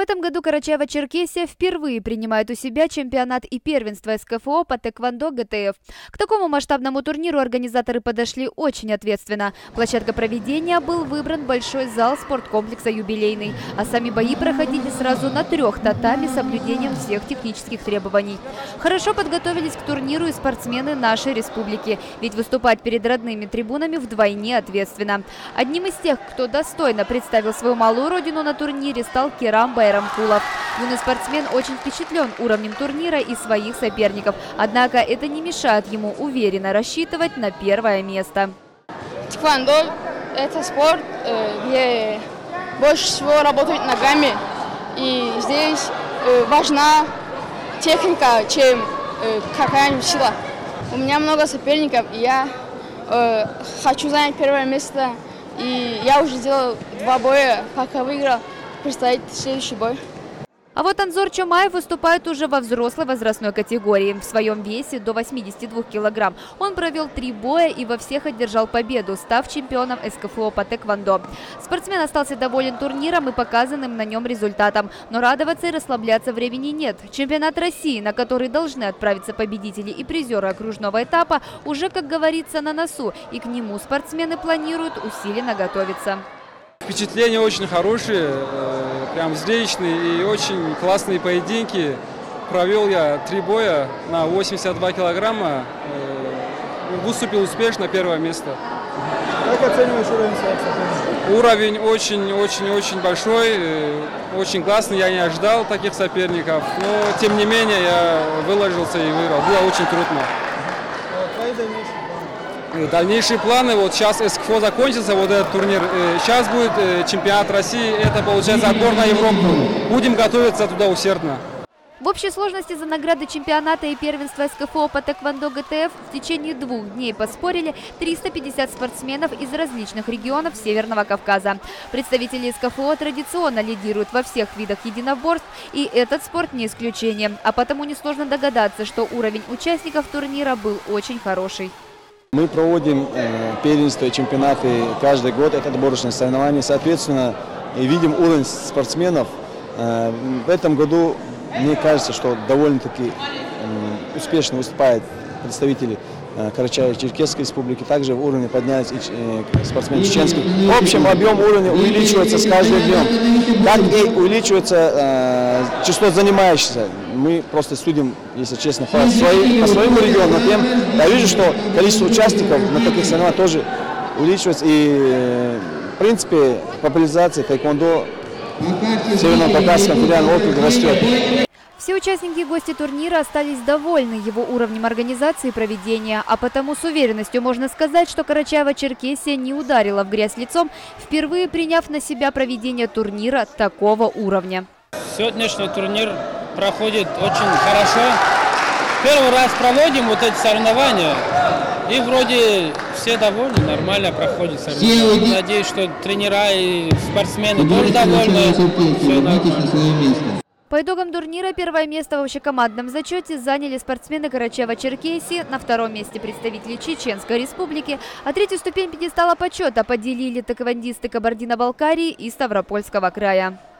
этом году Карачаево-Черкесия впервые принимает у себя чемпионат и первенство СКФО по тэквондо ГТФ. К такому масштабному турниру организаторы подошли очень ответственно. Площадка проведения был выбран большой зал спорткомплекса «Юбилейный», а сами бои проходили сразу на 3 татами с соблюдением всех технических требований. Хорошо подготовились к турниру и спортсмены нашей республики, ведь выступать перед родными трибунами вдвойне ответственно. Одним из тех, кто достойно представил свою малую родину на турнире, стал Керам Байрамкулов. Юный спортсмен очень впечатлен уровнем турнира и своих соперников, однако это не мешает ему уверенно рассчитывать на первое место. Тэквондо – это спорт, где больше всего работают ногами, и здесь важна техника, чем какая-нибудь сила. У меня много соперников, и я хочу занять первое место, и я уже сделал 2 боя, пока выиграл. Предстоит следующий бой. А вот Анзор Чомаев выступает уже во взрослой возрастной категории. В своем весе до 82 килограмм. Он провел 3 боя и во всех одержал победу, став чемпионом СКФО по тэквондо. Спортсмен остался доволен турниром и показанным на нем результатом. Но радоваться и расслабляться времени нет. Чемпионат России, на который должны отправиться победители и призеры окружного этапа, уже, как говорится, на носу. И к нему спортсмены планируют усиленно готовиться. Впечатления очень хорошие, прям зрелищные и очень классные поединки. Провел я 3 боя на 82 килограмма, выступил успешно, 1 место. Как оцениваешь уровень своих соперников? Уровень очень большой, очень классный, я не ожидал таких соперников, но тем не менее я выложился и выиграл, было очень трудно. Твои дальнейшие планы? Дальнейшие планы, вот сейчас СКФО закончится, вот этот турнир, сейчас будет чемпионат России, это получается отбор на Европу, будем готовиться туда усердно. В общей сложности за награды чемпионата и первенства СКФО по тэквондо ГТФ в течение 2 дней поспорили 350 спортсменов из различных регионов Северного Кавказа. Представители СКФО традиционно лидируют во всех видах единоборств, и этот спорт не исключение. А потому несложно догадаться, что уровень участников турнира был очень хороший. Мы проводим первенства и чемпионаты каждый год, это отборочные соревнования, соответственно, и видим уровень спортсменов. В этом году, мне кажется, что довольно-таки успешно выступают представители Карачаево-Черкесской республики, также в уровне поднялись и спортсмены чеченские. В общем, объем уровня увеличивается с каждым днем, как и увеличивается число занимающихся. Мы просто судим, если честно, по своему региону, но я вижу, что количество участников на таких соревнованиях тоже увеличивается, и в принципе популяризация тэквондо в Северно-Кавказском федеральном округе растет. Все участники и гости турнира остались довольны его уровнем организации и проведения, а потому с уверенностью можно сказать, что Карачаево-Черкесия не ударила в грязь лицом, впервые приняв на себя проведение турнира такого уровня. Сегодняшний турнир проходит очень хорошо. Первый раз проводим вот эти соревнования, и вроде все довольны, нормально проходит соревнования. Надеюсь, что тренера и спортсмены тоже довольны. Все нормально. По итогам турнира 1 место в общекомандном зачете заняли спортсмены Карачаево-Черкесии, на 2-м месте представители Чеченской республики, а 3-ю ступень пьедестала почета поделили тэквондисты Кабардино-Балкарии и Ставропольского края.